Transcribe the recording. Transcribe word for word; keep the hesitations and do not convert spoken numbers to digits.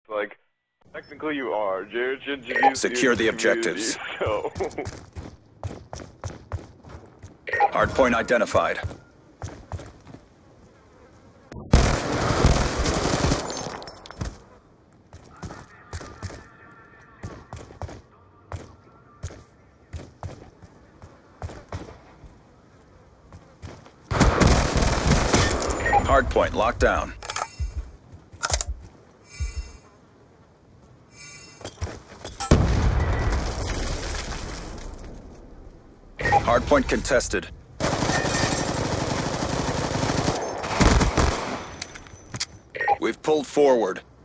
Like, technically you are. Jared should introduce you Secure to the community, objectives. So. Hardpoint identified. Hardpoint locked down. Hardpoint contested. We've pulled forward.